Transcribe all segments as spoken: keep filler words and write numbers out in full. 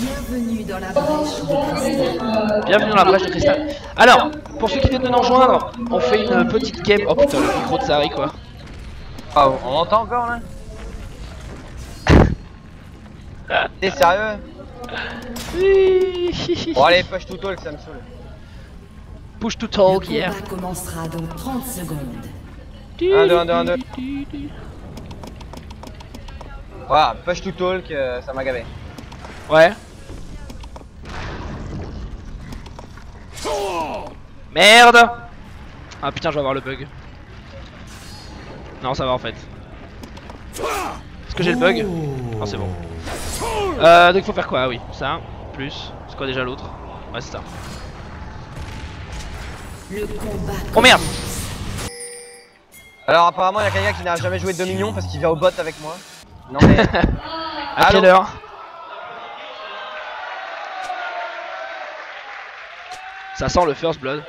Bienvenue dans la brèche de cristal. Bienvenue dans la brèche de cristal. Alors, pour ceux qui viennent de nous rejoindre, on fait une petite game. Oh putain, le micro de Sari quoi. Ah, on m'entend encore là? T'es sérieux? Bon allez, push to talk, ça me saoule. Push to talk, Le yeah. combat commencera dans trente secondes. un deux, un deux, un deux. Voilà, push to talk, euh, ça m'a gavé. Ouais. Merde. Ah putain, je vais avoir le bug. Non, ça va en fait. Est-ce que j'ai le bug? Non, c'est bon. Euh, donc il faut faire quoi? Oui, ça, plus. C'est quoi déjà l'autre? Ouais, c'est ça. Le combat. Oh merde! Alors apparemment il y a quelqu'un qui n'a jamais joué de Dominion parce qu'il vient au bot avec moi. Non mais... À quelle Allô? heure? Ça sent le first blood.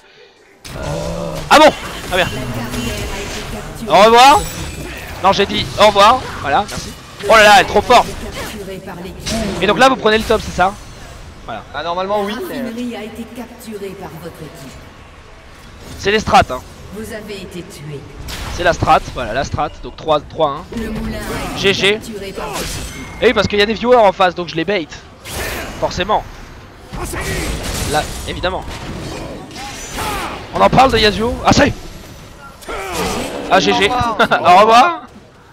Ah bon? Ah bien. Au revoir. Non, j'ai dit au revoir. Voilà, merci. Oh là là, elle est trop forte. Et donc là, vous prenez le top, c'est ça? Voilà. Ah normalement oui. La mais- raffinerie a été capturée par votre équipe. C'est les strats, hein. Vous avez été tué. C'est la strat. Voilà, la strat. Donc trois un. Le moulin a été G G. capturé par votre équipe. Et oui, parce qu'il y a des viewers en face, donc je les bait. Forcément. Là, évidemment. On en parle de Yasuo? Ah, ça y est. Ah, G G. Au revoir.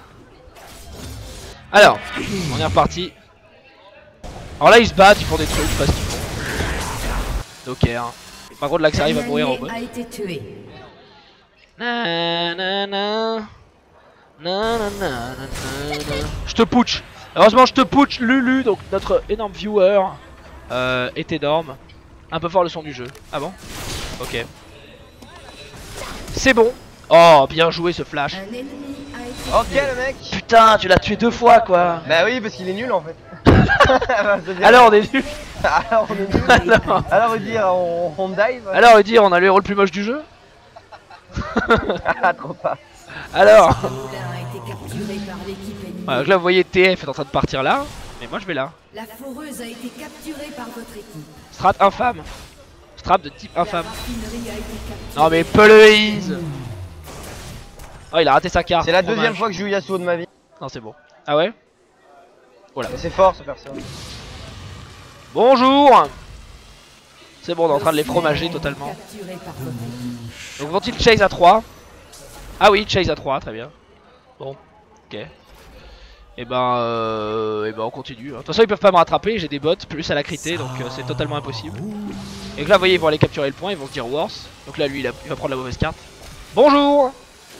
Alors, on est reparti. Alors là, ils se battent, ils font des trucs, je sais pas ce qu'ils font. Ok, hein. Par contre, là, que ça arrive à Un mourir au allié bot. a été tué. Na, na, na. Na, na, na, na, na, na. Je te putsch. Heureusement, je te putsch, Lulu, donc notre énorme viewer euh, est énorme. Un peu fort le son du jeu. Ah bon? Ok. C'est bon. Oh, bien joué ce flash. Un ennemi a été Ok tué. le mec. Putain, tu l'as tué deux fois quoi. Bah oui parce qu'il est nul en fait. Alors on est nul. Alors on est nul. Alors, Alors dire on, on dive. alors dire on a le héros le plus moche du jeu. Ah trop pas. Alors. Le moulin a été capturé par l'équipe ennemie. Voilà, donc là vous voyez T F est en train de partir là. Mais moi je vais là. La foreuse a été capturée par votre équipe. Strat infâme. Strat de type La infâme. raffinerie a été capturée. Non mais Peleise. Oh il a raté sa carte. C'est la Dommage. deuxième fois que je joue Yasuo de ma vie. Non c'est bon. Ah ouais. Mais c'est fort ce perso. Bonjour. C'est bon on est en train de les fromager totalement. Capturé par votre équipe. Donc vont-ils chase à trois? Ah oui chase à trois, très bien. Bon. Ok. Et ben euh, et ben on continue. De toute façon ils peuvent pas me rattraper, j'ai des bots plus à la crité donc euh, c'est totalement impossible. Et que là vous voyez ils vont aller capturer le point, ils vont se dire worse. Donc là lui il, a- il va prendre la mauvaise carte. Bonjour.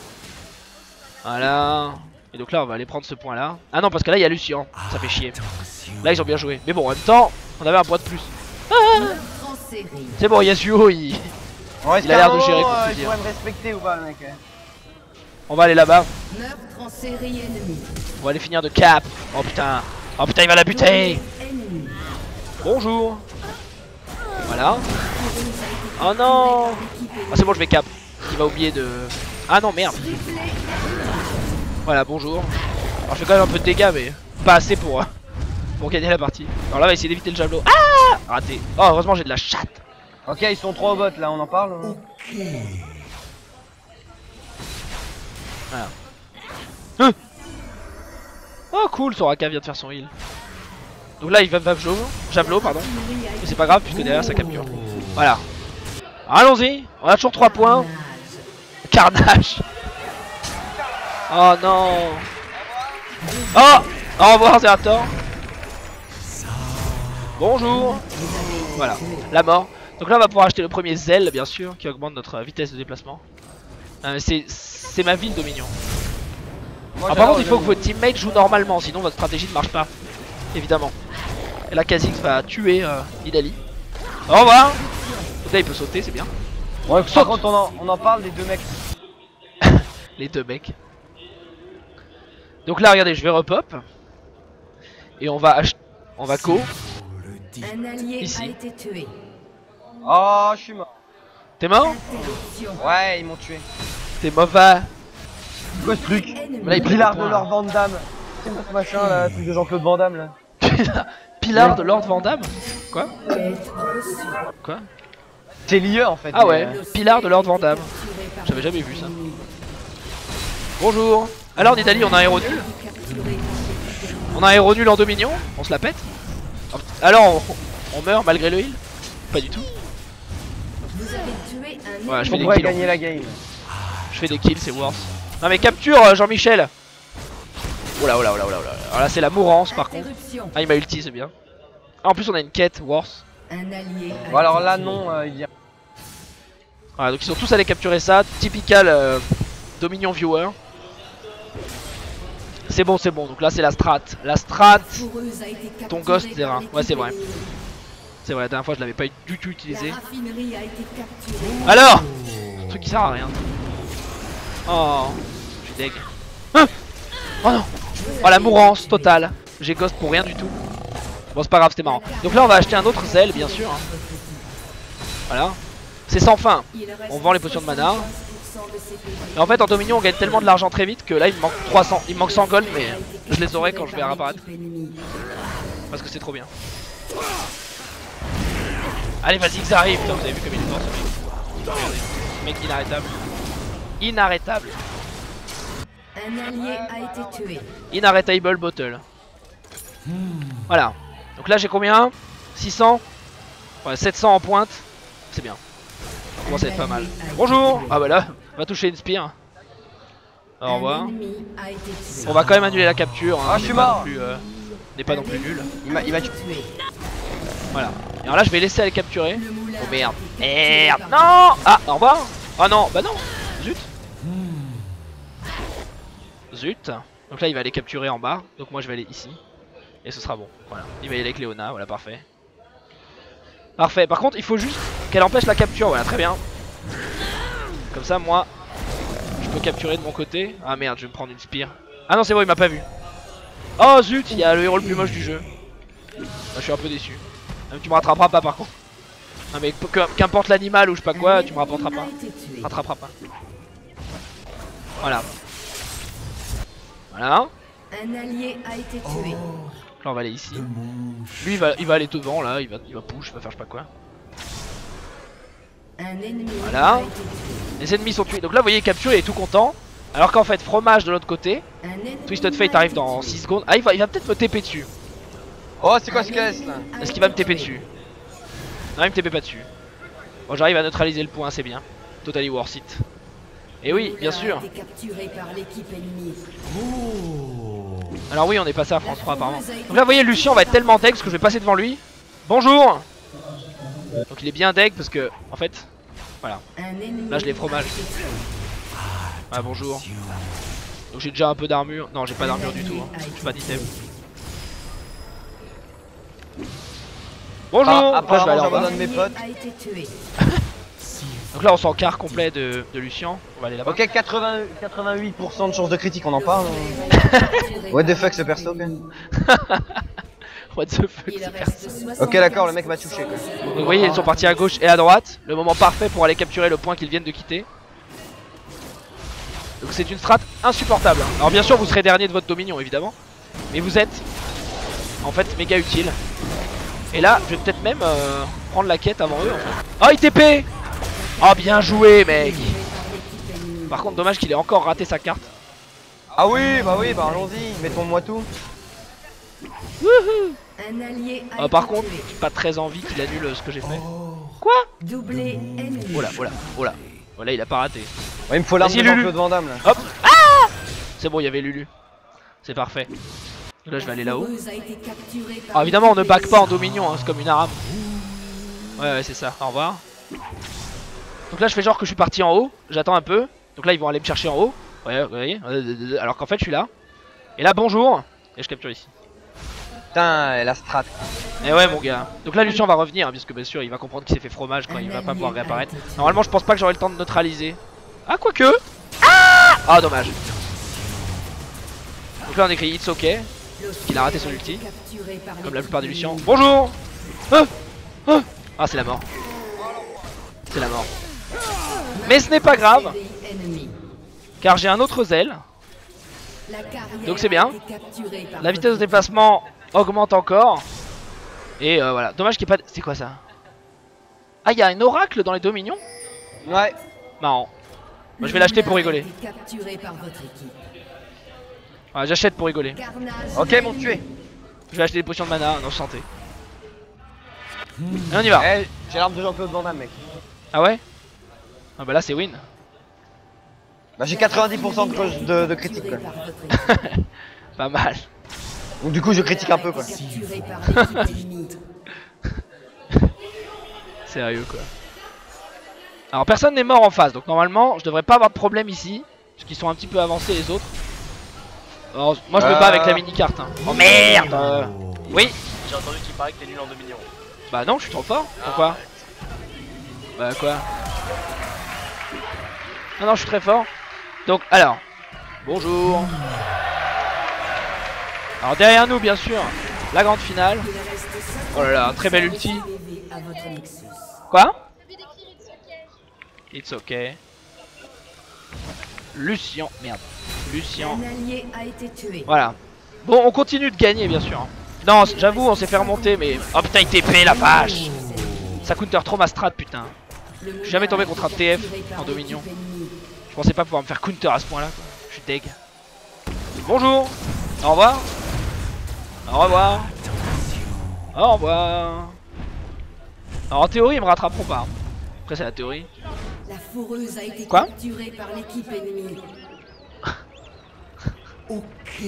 Voilà. Et donc là on va aller prendre ce point là. Ah non parce que là il y a Lucien, ça fait chier. Là ils ont bien joué. Mais bon en même temps on avait un point de plus. Meurtre en série. C'est bon Yasuo il... Bon, est-ce Il a l'air qu'à un de gérer, moment, faut euh, te il dire. pourrait me respecter ou pas le mec? On va aller là-bas. Meurtre en série ennemie. On va aller finir de cap. Oh putain. Oh putain il va la buter. Ennemi. Bonjour. Voilà. Oh non. Ah c'est bon je vais cap. Il va oublier de... Ah non merde. Voilà bonjour. Alors je fais quand même un peu de dégâts mais pas assez pour, euh, pour gagner la partie. Alors là on va essayer d'éviter le javelot. Ah raté. Oh heureusement j'ai de la chatte. Ok ils sont trois au bot là, on en parle ou... Voilà. Hein. Oh cool, Soraka vient de faire son heal. Donc là il va me javelot, javelot pardon. Mais c'est pas grave puisque derrière ça capture. Voilà. Allons-y, on a toujours trois points. Carnage. Oh non. Oh, au revoir Zerator. Bonjour. Voilà, la mort. Donc là on va pouvoir acheter le premier zèle bien sûr qui augmente notre vitesse de déplacement. Euh, c'est c'est ma ville Dominion. Moi, Ah, par j'adore contre il faut le que vos teammates jouent normalement sinon votre stratégie ne marche pas. Évidemment. Et là Kha'Zix va tuer euh, Idali. Au revoir. Donc là il peut sauter c'est bien. jeu. Ouais, par contre on en, on en parle des deux mecs. Les deux mecs. Donc là regardez je vais repop. Et on va acheter. On va go. Un allié Ici. a été tué. Oh je suis mort. T'es mort? Interruption. Ouais ils m'ont tué. T'es mauvais. Quoi ce truc? Ennemi. Là il Pilar de point, leur Van Damme. C'est quoi ce machin là, truc de Jean-Claude Van Damme là? là. Pilar de Lord Vandame. Quoi? Quoi? C'est lié en fait. Ah mais, ouais, euh, Pilar de Lord Vandame. J'avais jamais vu ça. Bonjour. Alors Nidalee, on a un héros nul? On a un héros nul en Dominion? On se la pète? Alors on, on meurt malgré le heal? Pas du tout. Ouais, je fais On des pourrait kills. gagner la game. Je fais des kills, c'est worse. Non mais capture euh, Jean-Michel. Oh là oh là oh là oh là oh là. Alors là c'est la mourance par contre. Ah il m'a ulti, c'est bien. Ah, en plus on a une quête worse. Bon alors là non, euh, il y a... Voilà, donc ils sont tous allés capturer ça. Typical euh, Dominion viewer. C'est bon, c'est bon. Donc là c'est la strat. La strat. Ton ghost Zera. Ouais c'est vrai. C'est vrai, la dernière fois je l'avais pas du tout utilisé. Alors un truc qui sert à rien. Oh, je suis deg. Hein, oh non. Oh la mourance totale. J'ai ghost pour rien du tout. Bon c'est pas grave, c'était marrant. Donc là on va acheter un autre zèle bien sûr. Voilà. C'est sans fin. On vend les potions de mana. Et en fait en Dominion on gagne tellement de l'argent très vite que là il me manque trois cents. Il me manque cent gold mais je les aurai quand je vais réapparaître. Parce que c'est trop bien. Allez vas-y que ça arrive. Putain, vous avez vu comme il est fort ce mec. Regardez. Mec inarrêtable. Inarrêtable. Un allié a été tué. Inarrêtable bottle. Voilà. Donc là j'ai combien? six cents. Ouais, sept cents en pointe. C'est bien. Ça commence à être pas mal. Bonjour. Ah bah là, on va toucher une spire. Au revoir. On va quand même annuler la capture. Hein. Ah, je suis mort. euh, N'est pas non plus nul. Il m'a il m'a tué. Voilà. Et alors là je vais laisser aller capturer. Oh merde. Merde. Non. Ah au revoir. Ah non. Bah non. Zut. Zut. Donc là il va aller capturer en bas. Donc moi je vais aller ici. Et ce sera bon. Voilà. Il va y aller avec Léona. Voilà, parfait. Parfait. Par contre il faut juste qu'elle empêche la capture. Voilà, très bien. Comme ça moi je peux capturer de mon côté. Ah merde, je vais me prendre une spire. Ah non c'est bon, il m'a pas vu. Oh zut, il y a le héros le plus moche du jeu. Là, je suis un peu déçu. Même tu me rattraperas pas par contre. Non mais qu'importe l'animal ou je sais pas quoi, tu me rattraperas pas. Rattraperas pas. Voilà. Voilà. Un allié a été tué. Là on va aller ici. Lui il va, il va aller devant là, il va, il va push, il va faire je sais pas quoi. Un ennemi Voilà. a été tué. Les ennemis sont tués. Donc là vous voyez capture, il est tout content. Alors qu'en fait fromage de l'autre côté. Un ennemi Twisted Fate arrive dans six secondes. Ah il va, il va peut-être me T P dessus. Oh c'est quoi ce caisse là? Est-ce qu'il va me T P dessus? Non il me T P pas dessus. Bon j'arrive à neutraliser le point, c'est bien. Totally worth it. Et oui bien sûr. a été capturé par l'équipe ennemie. Alors oui on est passé à France trois apparemment. Donc là vous voyez Lucien va être tellement deg parce que je vais passer devant lui. Bonjour. Donc il est bien deg parce que en fait voilà. Un ennemi Là je l'ai fromage. Ah bonjour. Donc j'ai déjà un peu d'armure. Non j'ai pas d'armure du tout hein. J'ai pas d'item. Bonjour. Ah, Donc là je vais aller en bas. j'abandonne mes potes. a été tué. Donc là on s'en quart complet de, de Lucien. On va aller là-bas. Ok, quatre-vingts quatre-vingt-huit pour cent de chance de critique, on en parle. What the fuck ce perso quoi. What the fuck Il c'est reste perso. soixante. Ok d'accord, le mec m'a touché quoi. Donc vous voyez ils sont partis à gauche et à droite. Le moment parfait pour aller capturer le point qu'ils viennent de quitter. Donc c'est une strat insupportable. Alors bien sûr vous serez dernier de votre dominion évidemment. Mais vous êtes en fait méga utile. Et là je vais peut-être même euh, prendre la quête avant eux en fait. Oh il T P. Oh bien joué mec. Par contre dommage qu'il ait encore raté sa carte. Ah oui, bah oui, bah allons-y, mettons-moi tout. Wouhou. Un allié a Euh, été par contre tué. j'ai pas très envie qu'il annule ce que j'ai fait. Quoi? Doublé ennemi. Oh là, oh là, oh là. Voilà il a pas raté. Ouais, il me faut l'arme Vas-y, de Lulu. Jean-Claude Van Damme là. Hop. Ah. C'est bon il y avait Lulu. C'est parfait. Là je vais aller là-haut. Foureuse a été capturée par Alors évidemment on ne l'équipe back pas en ennemie. dominion hein, c'est comme une arame. Ouais ouais c'est ça, au revoir. Donc là je fais genre que je suis parti en haut, j'attends un peu. Donc là ils vont aller me chercher en haut. Ouais vous voyez. Alors qu'en fait je suis là. Et là bonjour. Et je capture ici. Putain, la strat. Et ouais mon gars. Donc là Lucien va revenir hein, puisque bien sûr il va comprendre qu'il s'est fait fromage quand il va pas pouvoir réapparaître. Normalement je pense pas que j'aurai le temps de neutraliser. Ah quoique. Ah, ah dommage. Donc là on écrit it's ok. Il a raté son ulti. Capturé par Comme la l'équipe plupart des Lucians. ennemie. Bonjour. Ah, ah, ah c'est la mort. C'est la mort. Mais ce n'est pas grave. Série ennemie. Car j'ai un autre zèle. La carrière Donc c'est bien. a été capturée par La vitesse de votre déplacement augmente encore. Et euh, voilà, dommage qu'il n'y ait pas... C'est quoi ça? Ah, il y a un oracle dans les dominions? Ouais. Marrant. Moi je vais l'acheter pour rigoler. Capturé par votre équipe. Ouais, j'achète pour rigoler. Carnage. Ok, m'ont tué. Je vais acheter des potions de mana, non santé. Et on y va. Eh, j'ai l'arme de Jean-Claude Van Damme, mec. Ah ouais? Ah bah là c'est win. Bah j'ai quatre-vingt-dix pour cent de, de, de critique quoi. Par votre équipe. Pas mal. Donc du coup je critique un peu quoi. Capturé par l'équipe ennemie. Sérieux quoi. Alors personne n'est mort en face, donc normalement je devrais pas avoir de problème ici. Parce qu'ils sont un petit peu avancés les autres. Alors, moi je me bats avec la mini carte hein. Oh merde euh... Oui. J'ai entendu qu'il paraît que t'es nul en dominion. Bah non je suis trop fort. Pourquoi? Bah quoi? Non non je suis très fort. Donc alors. Bonjour. Alors derrière nous bien sûr la grande finale. Oh là là, très belle ulti. Quoi? It's okay. Lucien, merde. Lucien. Un allié a été tué. Voilà. Bon, on continue de gagner, bien sûr. Non, j'avoue, on s'est fait remonter, mais... Oh putain, il T P, la vache. Ça counter trop ma strat, putain. Je suis jamais tombé contre un T F en dominion. Je pensais pas pouvoir me faire counter à ce point-là, quoi. Je suis deg. Bonjour. Au revoir. Au revoir. Au revoir. Alors en théorie, ils me rattraperont pas. Après, c'est la théorie. La fourreuse a été Quoi? capturée par l'équipe ennemie. Ok.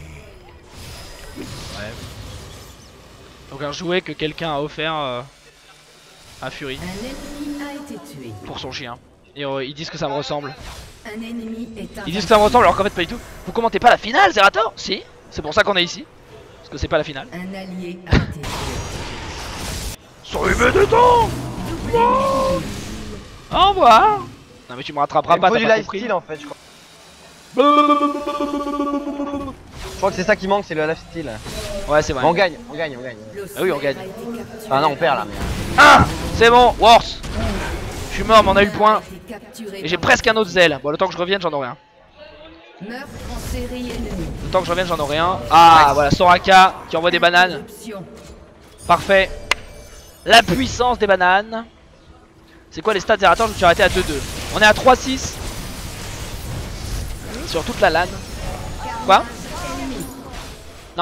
Ouais. Donc un jouet que quelqu'un a offert euh, à Fury Un ennemi a été tué. pour son chien. Et euh, ils disent que ça me ressemble. Un ennemi est Ils disent que ça me ressemble alors qu'en fait pas du tout. Vous commentez pas la finale, Zerator? Si. C'est pour ça qu'on est ici. Parce que c'est pas la finale. Un allié a été tué. Sur une de temps. Non. Au revoir. Non mais tu me rattraperas Il pas, faut t'as du pas lifesteal compris. en fait je crois. Je crois que c'est ça qui manque, c'est le lifesteal. Ouais c'est vrai. On gagne, on gagne, on gagne. Ah oui, on gagne. Ah non on perd là. Ah, c'est bon, Worse. Je suis mort mais on a eu le point. Et j'ai presque un autre zèle. Bon le temps que je revienne j'en aurai un. Meurtre en série ennemie. Le temps que je revienne j'en aurai un. Ah voilà, Soraka qui envoie des bananes. Option. Parfait. La puissance des bananes. C'est quoi les stats Zerator? Je me suis arrêté à deux deux. On est à trois six. Sur toute la LAN. Quoi? Non.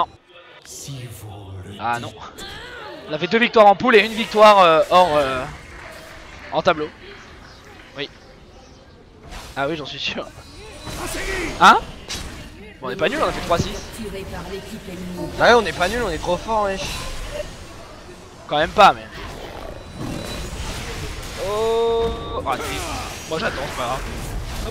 Ah non. On a fait deux victoires en poule et une victoire euh, hors euh, en tableau. Oui. Ah oui j'en suis sûr. Hein? Bon, on est pas nul, on a fait trois six. Capturé par l'équipe ennemie. Ouais on est pas nul, on est trop fort wesh. Quand même pas mais. Oh, raté. Moi j'attends, c'est pas grave. Hop.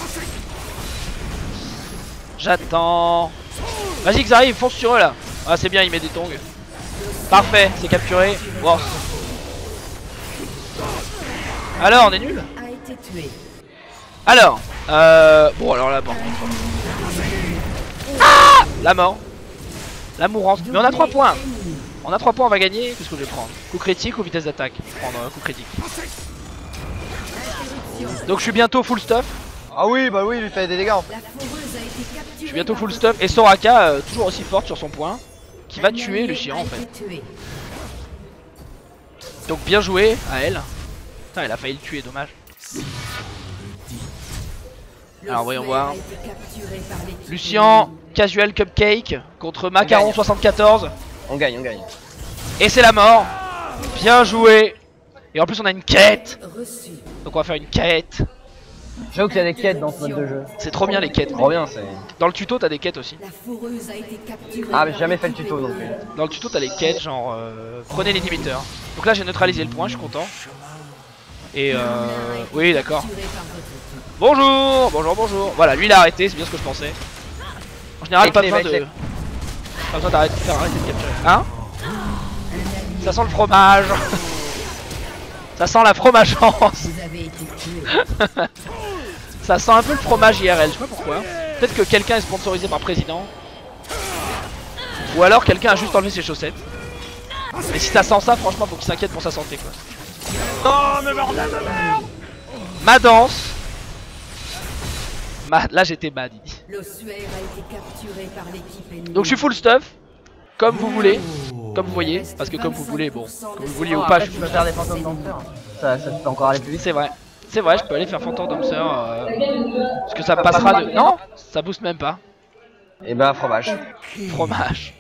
J'attends. Vas-y Xari, fonce sur eux là. Ah c'est bien, il met des tongs. Parfait, c'est capturé. Wow. Alors, on est nul. A été tué. Alors, euh... bon alors là par contre. Ah, la mort. La mourance. Mais on a trois points. On a trois points, on va gagner. Qu'est-ce que je vais prendre? Coup critique ou vitesse d'attaque? Je vais prendre euh, coup critique. Donc je suis bientôt full stuff. Ah oui bah oui il lui fait des dégâts en fait. La fourreuse a été capturée. Je suis bientôt full stuff. Et Soraka, euh, toujours aussi forte sur son point, qui va tuer le chien en fait. Donc bien joué à elle. Putain, elle a failli le tuer, dommage. Alors voyons voir. Lucien, casual cupcake contre Macaron soixante-quatorze. On gagne, on gagne. Et c'est la mort. Bien joué. Et en plus on a une quête. Donc on va faire une quête. J'avoue qu'il y a des quêtes dans ce mode de jeu. C'est trop bien les quêtes. Trop bien c'est. Dans le tuto t'as des quêtes aussi. La fourreuse a été capturée. Ah mais j'ai jamais fait le tuto non plus. Dans le tuto t'as les quêtes genre euh, prenez l'inhibiteur. Donc là j'ai neutralisé le point, je suis content. Et euh... oui d'accord. Bonjour, bonjour, bonjour. Voilà, lui il a arrêté, c'est bien ce que je pensais. En général pas besoin de... Pas besoin d'arrêter de faire arrêter de capturer. Hein? Ça sent le fromage. Ça sent la fromagence. Vous avez été tué. Ça sent un peu le fromage I R L, je sais pas pourquoi. Peut-être que quelqu'un est sponsorisé par président. Ou alors quelqu'un a juste enlevé ses chaussettes. Mais si ça sent ça, franchement faut qu'il s'inquiète pour sa santé quoi. Non mais bordel de merde. Ma danse. Ma... Là j'étais mad. L'ossuaire a été capturé par l'équipe ennemie. Donc je suis full stuff. Comme vous voulez. comme vous voyez, parce que comme vous voulez, bon, comme vous vouliez Oh, ou pas, après, je tu peux faire des fantômes danseurs. Ça, ça peut encore aller plus vite. c'est vrai. C'est vrai, je peux aller faire Phantom Dancer, euh, parce que ça passera de... Non, ça booste même pas. Et bah fromage. Fromage.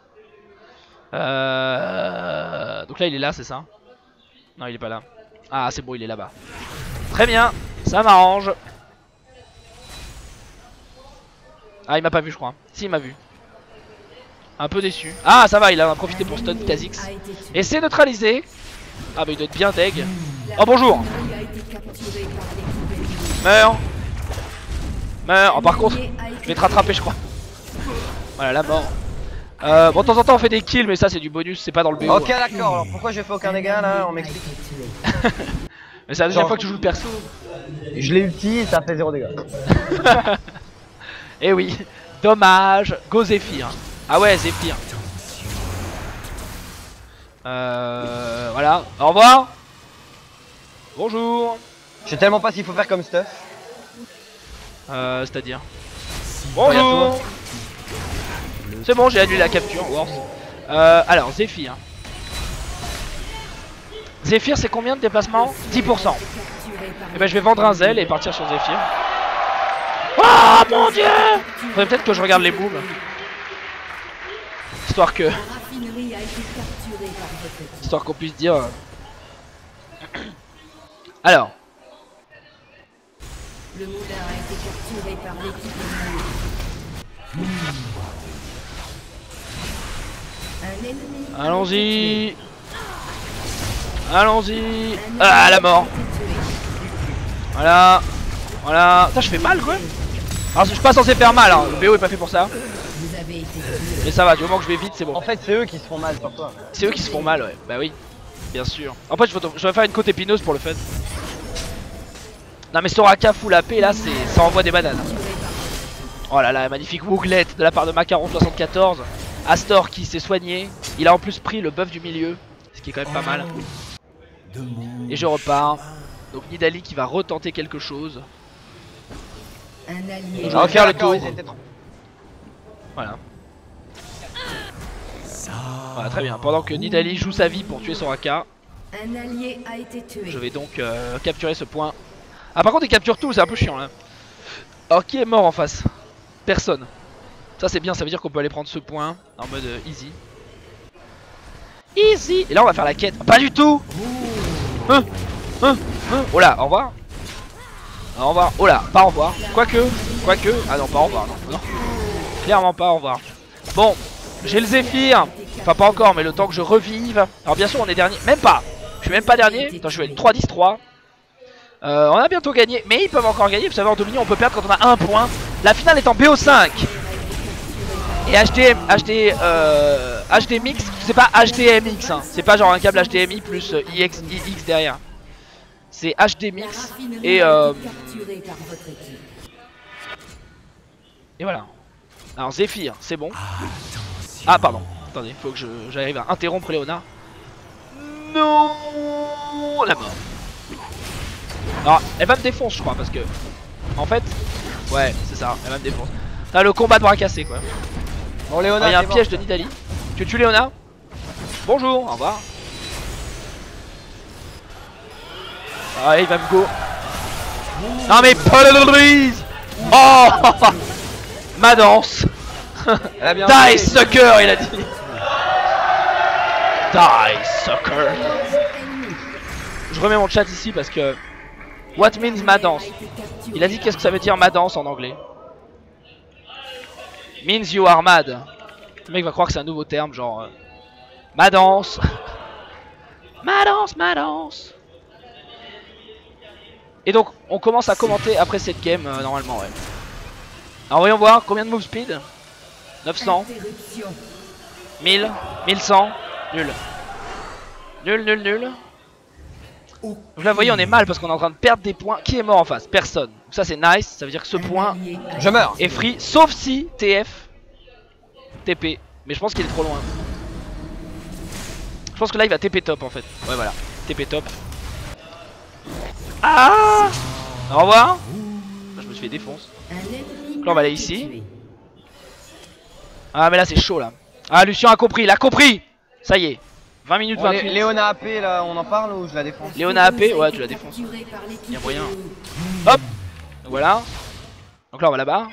Euh... Donc là il est là, c'est ça? Non, il est pas là. Ah, c'est bon, il est là-bas. Très bien, ça m'arrange. Ah, il m'a pas vu, je crois. Si, il m'a vu. Un peu déçu. Ah, ça va, il a profité pour stun Kha'Zix. Et c'est neutralisé. Ah, bah il doit être bien deg. Oh, bonjour. Meurs. Meurs. Oh, par contre, je vais te rattraper, je crois. Voilà, la mort. Euh, bon, de temps en temps, on fait des kills, mais ça, c'est du bonus, c'est pas dans le B O. Ok, d'accord. Alors pourquoi j'ai fait aucun dégât là? On m'explique. Mais c'est la deuxième Genre- fois que tu joues le perso. Je l'ai ulti et ça fait zéro dégâts. Eh oui, dommage. Go Zephyr. Ah ouais, Zephyr. Euh, voilà, au revoir. Bonjour. Je sais tellement pas s'il faut faire comme stuff. Euh, c'est-à-dire Regarde, bonjour. C'est bon, j'ai annulé la capture, Wars. Euh, alors, Zephyr. Zephyr, c'est combien de déplacement? dix pour cent. Et ben, je vais vendre un Zell et partir sur Zephyr. Oh mon dieu! Faudrait peut-être que je regarde les booms. Histoire que. Histoire qu'on puisse dire. Alors. Le moulin a été capturé par l'équipe ennemie. Un ennemi. Allons-y. Allons-y. Ah, la mort. Voilà. Voilà. Ça, je fais mal, quoi. Alors, je suis pas censé faire mal, hein. Le B O est pas fait pour ça. Vous avez été Mais ça va, du moment que je vais vite, c'est bon. En fait, c'est eux qui se font mal sur toi. C'est eux qui se font mal, ouais. Bah oui, bien sûr. En fait, je vais, je vais faire une côte épineuse pour le fun. Non, mais Soraka full A P, là, c'est ça envoie des bananes. Oh là là, magnifique Wooglet de la part de Macaron soixante-quatorze. Astor qui s'est soigné. Il a en plus pris le buff du milieu, ce qui est quand même pas mal. Et je repars. Donc Nidalee qui va retenter quelque chose. Un allié. Je vais faire le tour. ils étaient trop- Voilà. Voilà, très bien. Pendant que Nidalee joue sa vie pour tuer Soraka, Un allié a été tué. je vais donc euh, capturer ce point. Ah, par contre, il capture tout, c'est un peu chiant là. Alors, qui est mort en face? Personne. Ça, c'est bien, ça veut dire qu'on peut aller prendre ce point en mode euh, easy. Easy. Et là, on va faire la quête. Pas du tout. Hein, hein, hein. Oh là, au revoir. Au revoir. Oh là, pas au revoir. Quoique, quoique. Ah non, pas au revoir. Non, non. Clairement pas au revoir. Bon, j'ai le Zephyr. Enfin, pas encore, mais le temps que je revive. Alors, bien sûr, on est dernier. Même pas. Je suis même pas dernier. Attends, je vais être trois dix trois. Euh, on a bientôt gagné, mais ils peuvent encore gagner. Vous savez, en Dominion, on peut perdre quand on a un point. La finale est en B O cinq. Et H D M, H D, euh, H D M X, c'est pas H D M X, hein. C'est pas genre un câble H D M I plus euh, I X, I X derrière. C'est H D M X et euh, Capturé par votre équipe. et voilà. Alors Zephyr, c'est bon. Ah pardon, attendez, faut que je- j'arrive à interrompre Léona. Non, la mort. Alors, elle va me défoncer, je crois, parce que en fait, ouais, c'est ça, elle va me défoncer. T'as le combat de bras cassé, quoi. Bon, Il Léona, y a un t'es piège mort. de Nidalee. Tu tues Léona? Bonjour, au revoir. Ah, il va me go. Non mais please. Oh. Ma danse. Elle a bien Die fait. sucker, il a dit. Die sucker. Je remets mon chat ici parce que what means ma danse? Il a dit qu'est-ce que ça veut dire ma danse en anglais. Means you are mad. Le mec va croire que c'est un nouveau terme, genre euh, ma danse. Ma danse, ma danse. Et donc on commence à commenter après cette game euh, normalement, ouais. Alors voyons voir combien de move speed. Neuf cents, Interruption. mille, mille cent, nul. Nul, nul, nul. Vous la voyez, on est mal parce qu'on est en train de perdre des points. Qui est mort en face? Personne. Donc ça c'est nice, ça veut dire que ce Un point allié a Je meurs. est free, sauf si T F, T P. Mais je pense qu'il est trop loin. Je pense que là il va T P top en fait. Ouais voilà, T P top. Ah, au revoir. Je me suis fait défoncer. Un ennemi Là, on va aller a été ici. tué. Ah mais là c'est chaud là. Ah Lucien a compris, il a compris. Ça y est. vingt minutes Bon, Lé- vingt-huit. Léona A P là, on en parle ou je la défends? Léona A P, ouais, tu la défonces. Il y a moyen. Hop. Donc voilà. Donc là on va là-bas.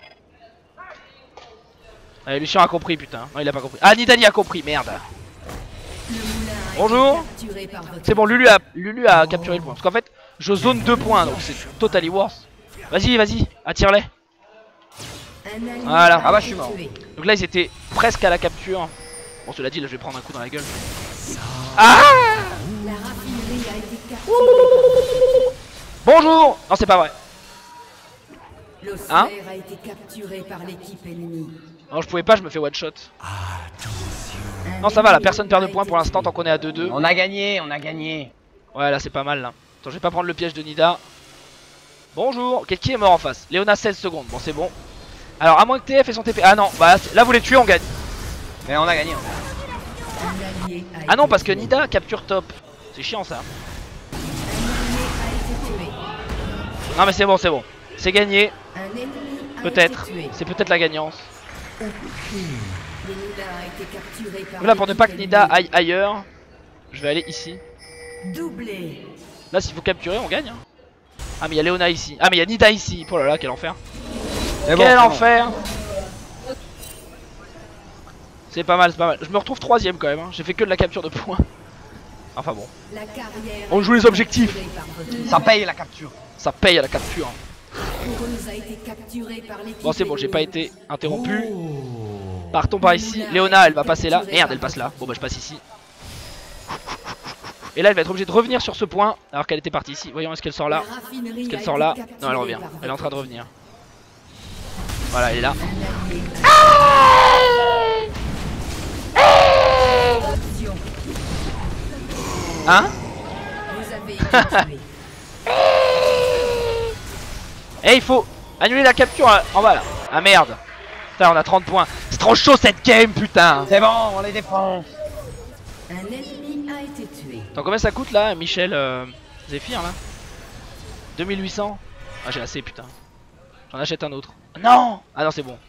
Allez, Lucien a compris, putain. Non, il a pas compris. Ah, Nidalee a compris, merde. Bonjour. C'est bon, Lulu a, Lulu a capturé le point. Parce qu'en fait, je zone deux points, donc c'est totally worse. Vas-y, vas-y, attire-les. Voilà. Ah bah je suis mort. Donc là, ils étaient presque à la capture. Bon, cela dit, là, je vais prendre un coup dans la gueule. Ah! Bonjour. Non, c'est pas vrai. Hein? a été capturé par l'équipe ennemie. Non, je pouvais pas, je me fais one shot. Non, ça va, la personne perd de points pour l'instant tant qu'on est à deux deux. On a gagné, on a gagné. Ouais, là, c'est pas mal là. Attends, je vais pas prendre le piège de Nida. Bonjour. Qui est mort en face? Léona, seize secondes. Bon, c'est bon. Alors, à moins que T F et son T P. Ah non, bah là, vous les tuez, on gagne. Mais on a gagné. On a... Ah non, parce que Nida capture top. C'est chiant ça. Non, mais c'est bon, c'est bon. C'est gagné. Peut-être. C'est peut-être la gagnance. Là, pour ne pas que Nida aille ailleurs, je vais aller ici. Là, s'il faut capturer, on gagne. Hein. Ah, mais il y a Léona ici. Ah, mais il y a Nida ici. Oh là là, quel enfer. Quel bon, enfer. Bon. C'est pas mal, c'est pas mal. Je me retrouve troisième quand même. Hein. J'ai fait que de la capture de points. Enfin bon. On joue les objectifs. Ça paye la capture. Ça paye à la capture. Bon, c'est bon, j'ai pas été interrompu. Partons par ici. Léona, elle va passer là. Merde, elle passe là. Bon, bah, je passe ici. Et là, elle va être obligée de revenir sur ce point alors qu'elle était partie ici. Voyons, est-ce qu'elle sort là? Est-ce qu'elle sort là? Non, elle revient. Elle est en train de revenir. Voilà, elle est là. Hein? Et il faut annuler la capture en bas là. Ah merde. Putain, on a trente points. C'est trop chaud cette game, putain. C'est bon, on les défend. Un ennemi a été tué. Attends, combien ça coûte là, Michel euh, Zéphyr là? deux mille huit cents. Ah, j'ai assez, putain. J'en achète un autre. Non. Ah non, c'est bon.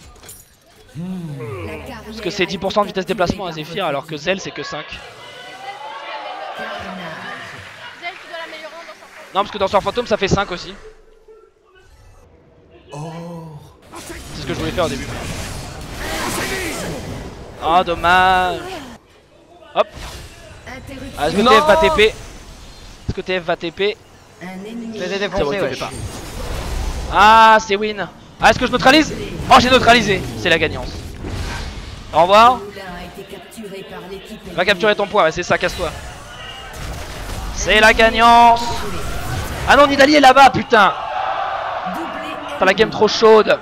Parce que c'est dix pour cent de vitesse de déplacement à Zéphyr alors que Zell c'est que cinq. Non, parce que dans Sort Fantôme ça fait cinq aussi. C'est ce que je voulais faire au début. Oh, dommage. Hop. Ah, est-ce que T F va T P? Est-ce que T F va T P? Je les ai défoncés, c'est bon, il ouais. te fait pas. Ah, c'est win. Ah, est-ce que je neutralise? Oh, j'ai neutralisé. C'est la gagnance. Au revoir. Va capturer ton point, ouais, c'est ça, casse-toi. C'est la gagnance. Ah non, Nidalee est là-bas, putain. T'as la game trop chaude.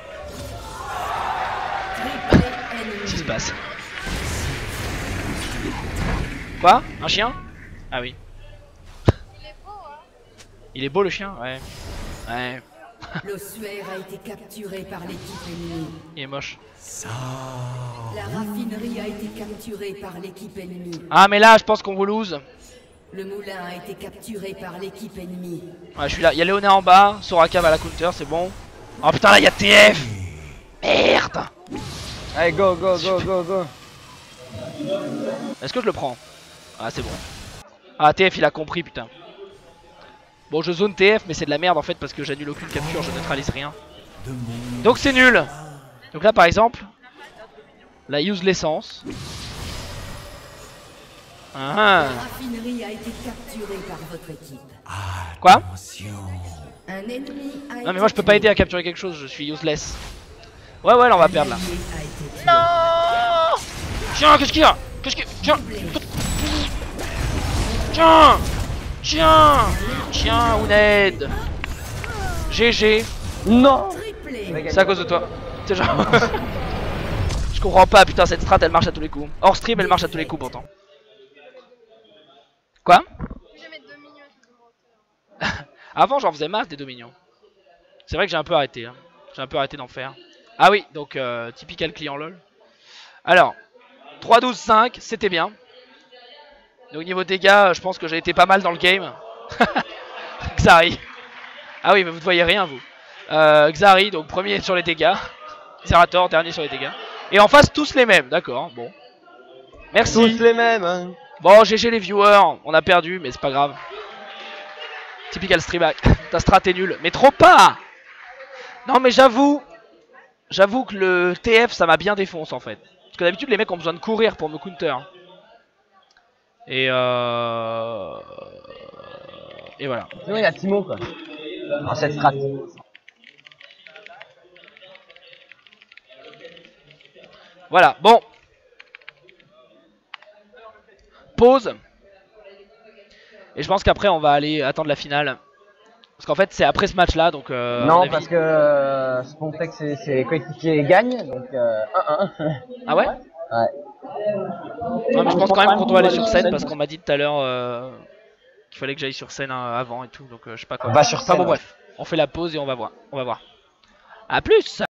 Qu'est-ce qui se passe? Quoi? Un chien? Ah oui. Il est beau le chien? Ouais. Ouais. L'ossuaire a été capturé par l'équipe ennemie. Il est moche. La raffinerie a été capturée par l'équipe ennemie. Ah mais là je pense qu'on vous lose. Le moulin a été capturé par l'équipe ennemie. Ouais, je suis là. Il y a Léona en bas. Soraka va à la counter, c'est bon. Oh putain, là il y a T F. Merde. Allez, go, go, go, go, go. Est-ce que je le prends? Ah, c'est bon. Ah, T F il a compris, putain. Bon, je zone T F, mais c'est de la merde en fait parce que j'annule aucune capture, je neutralise rien. Donc c'est nul. Donc là par exemple, la use l'essence. Ah, La raffinerie a été capturée par votre équipe. quoi? Un ennemi a Non mais moi je peux pas aider à capturer quelque chose, je suis useless. Ouais ouais là on va perdre là. Non. Tiens, qu'est-ce qu'il y a? Qu'est-ce qu'il y a? Tiens. Tiens. Tiens. Tiens, Ouned. G G. Non. C'est à cause de toi. C'est genre... Je comprends pas, putain, cette strat elle marche à tous les coups. Hors stream elle marche à tous les coups pourtant. Quoi? Avant j'en faisais masse des dominions. C'est vrai que j'ai un peu arrêté. Hein. J'ai un peu arrêté d'en faire. Ah oui, donc euh, typical client lol. Alors, trois douze cinq, c'était bien. Donc niveau dégâts, je pense que j'ai été pas mal dans le game. Xari. Ah oui, mais vous ne voyez rien vous. Euh, Xari, donc premier sur les dégâts. Zerator, dernier sur les dégâts. Et en face, tous les mêmes, d'accord, bon. Merci. Tous les mêmes. Hein. Bon, G G les viewers, on a perdu, mais c'est pas grave. Typical streamhack. Ta strat est nulle, mais trop pas. Non, mais j'avoue, j'avoue que le T F, ça m'a bien défonce en fait. Parce que d'habitude, les mecs ont besoin de courir pour me counter. Et euh... Et voilà. Sinon, il y a Timo, quoi. Dans cette strat. Voilà, bon. Pause. Et je pense qu'après, on va aller attendre la finale. Parce qu'en fait, c'est après ce match-là, donc... Euh, non, avis... parce que euh, ce qu'on fait que c'est coéquipiers gagnent, donc euh, un un. Ah ouais? Ouais. Non, mais je pense quand même qu'on doit aller sur scène, parce qu'on m'a dit tout à l'heure euh, qu'il fallait que j'aille sur scène hein, avant et tout, donc euh, je sais pas quoi. On va sur scène. Enfin bon, Ouais. bref, on fait la pause et on va voir. On va voir. A plus!